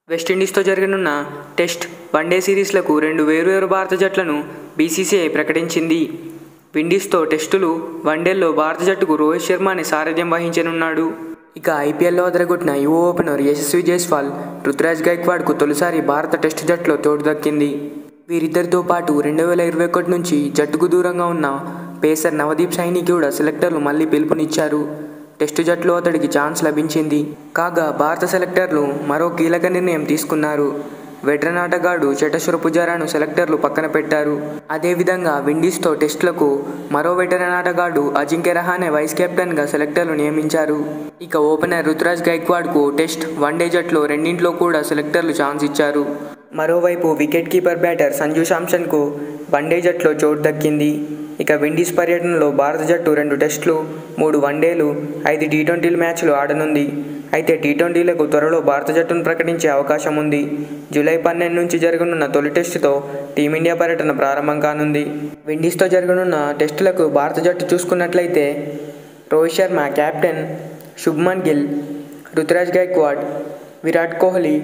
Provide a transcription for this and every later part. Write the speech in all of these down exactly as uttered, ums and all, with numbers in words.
వెస్టిండీస్తో జరగనున్న test, one day సిరీస్లకు రెండు వేర్వేరు భారత జట్లను బీసీసీఐ ప్రకటించింది. విండీస్తో టెస్టులు, వన్డేల్లో భారత జట్టుకు రోహిత్ శర్మనే సారథ్యం వహించనున్నాడు. ఇక ఐపీఎల్లో అదరగొట్టిన యువ ఓపెనర్ యశస్వి జైస్వాల్, రుతురాజ్ గైక్వాడ్కు తొలిసారి భారత టెస్ట్ జట్టులో చోటు దక్కింది. వీరిద్దరితో పాటు రెండు వేల ఇరవై ఒకటి నుంచి జట్టుకు దూరంగా ఉన్న పేసర్ నవదీప్ సైనీ కూడా సెలెక్టర్లు మళ్లీ పిలుపునిచ్చారు. టెస్టు జట్టులో అతడికి ఛాన్స్ లభించింది. కాగా భారత సెలెక్టర్లు మరో కీలక నిర్ణయం తీసుకున్నారు. వెటరన్ ఆటగాడు చటేశ్వర్ పుజారాను సెలెక్టర్లు పక్కన పెట్టారు. అదేవిధంగా విండీస్తో టెస్టులకు మరో వెటరన్ ఆటగాడు అజింక్య రహానే వైస్ కెప్టెన్గా సెలెక్టర్లు నియమించారు. ఇక ఓపెనర్ రుతురాజ్ గైక్వాడ్కు టెస్ట్, వన్డే జట్లో రెండింట్లో కూడా సెలెక్టర్లు ఛాన్స్ ఇచ్చారు. మరోవైపు వికెట్ కీపర్ బ్యాటర్ సంజూ శాంసన్కు వన్డే జట్లో చోటు దక్కింది. ఇక విండీస్ పర్యటనలో భారత జట్టు రెండు టెస్టులు, మూడు వన్డేలు, ఐదు టీ ట్వంటీల మ్యాచ్లు ఆడనుంది. అయితే టీ ట్వంటీలకు త్వరలో భారత జట్టును ప్రకటించే అవకాశం ఉంది. జూలై పన్నెండు నుంచి జరగనున్న తొలి టెస్టుతో టీమిండియా పర్యటన ప్రారంభం కానుంది. విండీస్తో జరగనున్న టెస్టులకు భారత జట్టు చూసుకున్నట్లయితే Rohit Sharma captain, Shubman Gill, Ruturaj Gaikwad, Virat Kohli,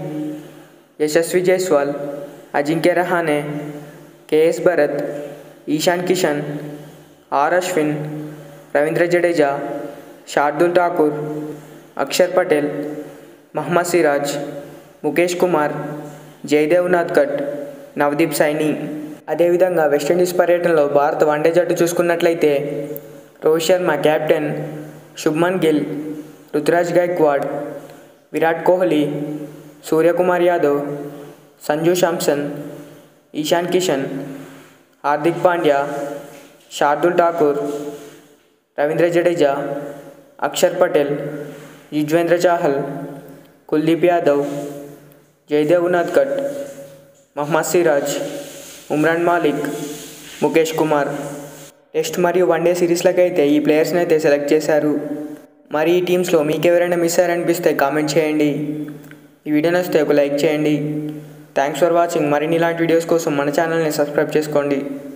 Yashasvi Jaiswal, Ajinkya Rahane, K S Bharat, Ishan Kishan, R Ashwin, Ravindra Jadeja, Shardul Thakur, Axar Patel, Mohammed Siraj, Mukesh Kumar, Jaydev Unadkat, Navdeep Saini. అదేవిధంగా వెస్టిండీస్ పర్యటనలో భారత వన్డే జట్టు చూసుకున్నట్లయితే రోహిత్ శర్మ కెప్టెన్, శుభ్మన్ గిల్, రుతురాజ్ గైక్వాడ్, విరాట్ కోహ్లీ, సూర్యకుమార్ యాదవ్, సంజూ శాంసన్, ఈశాన్ కిషన్, హార్దిక్ పాండ్యా, శార్దుల్ ఠాకూర్, రవీంద్ర జడేజా, అక్షర్ పటేల్, యుజ్వేంద్ర చాహల్, కుల్దీప్ యాదవ్, జయదేవ్ ఉనాద్కట్, మహమ్మద్ సిరాజ్, ఉమ్రాన్ మాలిక్, ముఖేష్ కుమార్. టెస్ట్ మరియు వన్డే సిరీస్లకైతే ఈ ప్లేయర్స్ని అయితే సెలెక్ట్ చేశారు. మరి ఈ టీమ్స్లో మీకు ఎవరైనా మిస్ అయ్యారనిపిస్తే కామెంట్ చేయండి. ఈ వీడియో నచ్చితే ఒక లైక్ చేయండి. Thanks for watching. మరిన్ని ఇలాంటి వీడియోస్ కోసం మన ఛానల్ని సబ్స్క్రైబ్ చేసుకోండి.